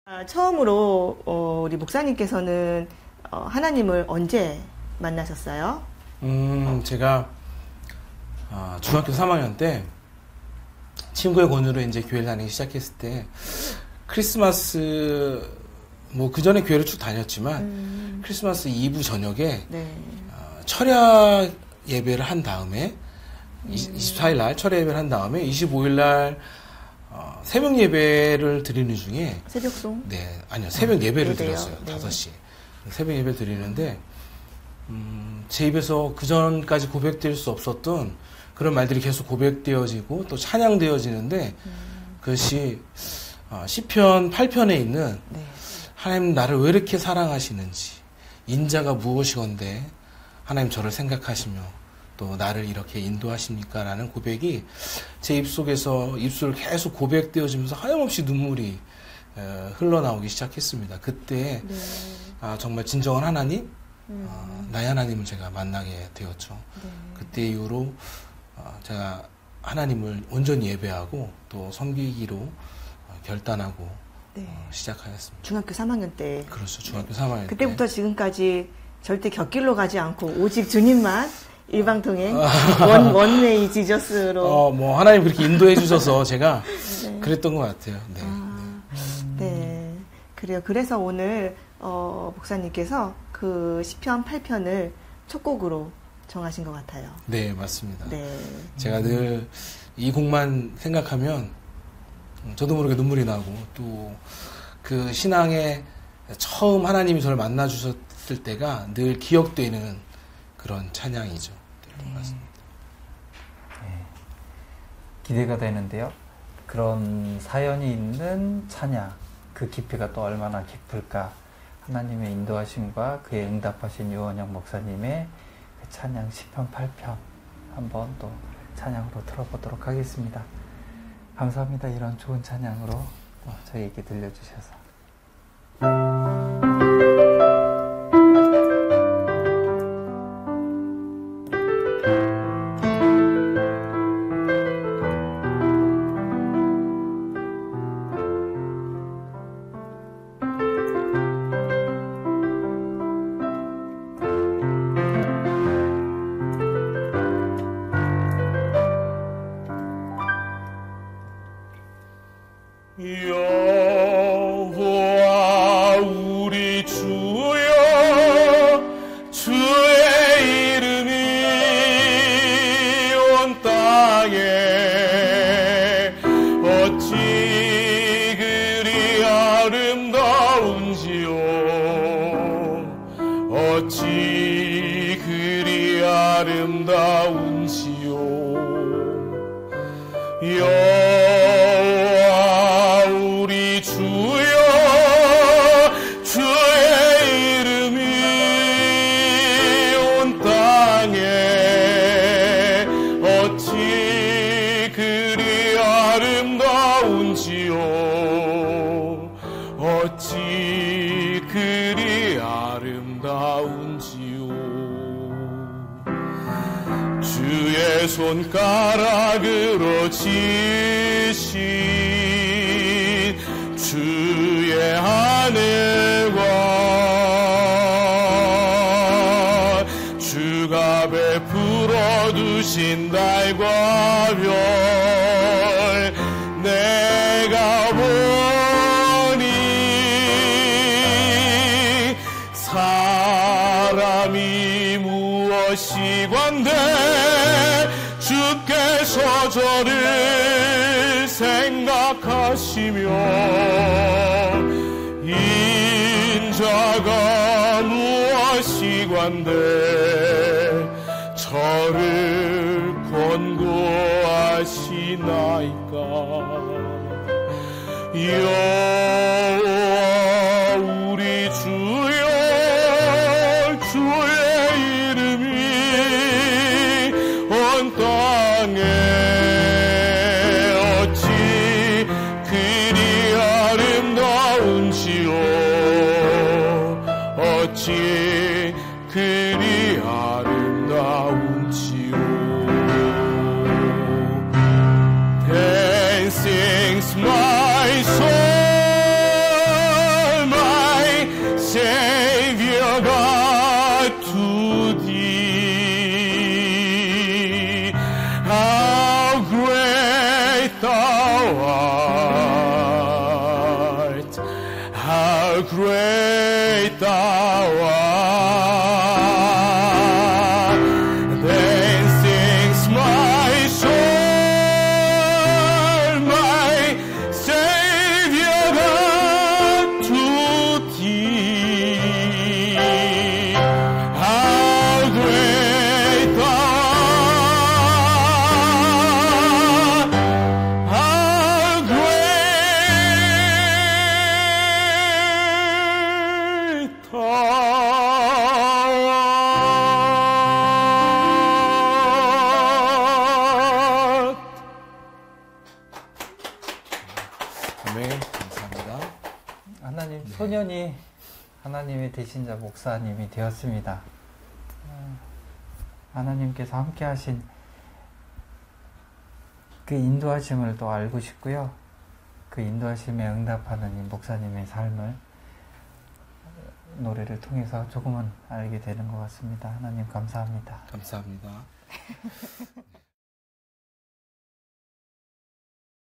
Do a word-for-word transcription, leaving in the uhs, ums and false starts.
아, 처음으로 어, 우리 목사님께서는 어, 하나님을 언제 만나셨어요? 음, 제가 아, 중학교 삼 학년 때 친구의 권유로 이제 교회를 다니기 시작했을 때 크리스마스 뭐 그 전에 교회를 쭉 다녔지만 음. 크리스마스 이브 저녁에 네. 어, 철야 예배를 한 다음에 음. 이십사 일 날 철야 예배를 한 다음에 이십오 일 날 어, 새벽 예배를 드리는 중에 새벽송? 네, 아니요 새벽 예배를 예배요? 드렸어요. 네. 다섯 시 새벽 예배 드리는데 음, 제 입에서 그 전까지 고백될 수 없었던 그런 말들이 계속 고백되어지고 또 찬양되어지는데 음. 그것이 어, 시편 팔 편에 있는 네. 하나님 나를 왜 이렇게 사랑하시는지 인자가 무엇이건데 하나님 저를 생각하시며 또 나를 이렇게 인도하십니까? 라는 고백이 제 입속에서 입술 계속 고백되어지면서 하염없이 눈물이 에, 흘러나오기 시작했습니다. 그때 네. 아, 정말 진정한 하나님 음. 어, 나의 하나님을 제가 만나게 되었죠. 네. 그때 이후로 어, 제가 하나님을 온전히 예배하고 또 섬기기로 어, 결단하고 네. 어, 시작하였습니다. 중학교 삼 학년 때. 그렇죠. 중학교 삼 학년 그때부터 때. 지금까지 절대 곁길로 가지 않고 오직 주님만 일방통행 원 원웨이 지저스로. 어, 뭐 하나님 그렇게 인도해 주셔서 제가 네. 그랬던 것 같아요. 네. 아, 네. 네. 그래요. 그래서 오늘 어, 목사님께서 그 시편 팔 편을 첫 곡으로 정하신 것 같아요. 네, 맞습니다. 네. 제가 늘 이 곡만 생각하면 저도 모르게 눈물이 나고 또 그 신앙에 처음 하나님이 저를 만나 주셨을 때가 늘 기억되는 그런 찬양이죠. 네, 맞습니다. 네. 기대가 되는데요. 그런 사연이 있는 찬양, 그 깊이가 또 얼마나 깊을까. 하나님의 인도하심과 그에 응답하신 유원영 목사님의 그 찬양 시편 팔 편 한번 또 찬양으로 들어보도록 하겠습니다. 감사합니다. 이런 좋은 찬양으로 저희에게 들려주셔서. 여호와 우리 주여 주의 이름이 온 땅에 어찌 그리 아름다운지요 어찌 그리 아름다운지요 여호와 우리 주여 주의 이름이 온 땅에 어찌 그리 아름다운지요 어찌 그리 아름다운지요 주의 손가락으로 지신 주의 하늘과 주가 베풀어 두신 달과 별 내가 보니 사람이 무엇이건대 주께서 저를 생각하시며 인자가 무엇이건대 저를 권고하시나이까 여호와 우리 주여 주의 이름이 온 땅에 어찌 그리 아름다운지요 어찌 그리 아름다운지요 Then sings my soul to thee. How great thou art! How great thou art! Then sings my soul, my Savior God, to thee. How great thou art! How great thou art! 아멘. 감사합니다. 하나님, 소년이 하나님의 대신자 목사님이 되었습니다. 어, 하나님께서 함께 하신 그 인도하심을 또 알고 싶고요. 그 인도하심에 응답하는 이 목사님의 삶을 노래를 통해서 조금은 알게 되는 것 같습니다. 하나님 감사합니다. 감사합니다.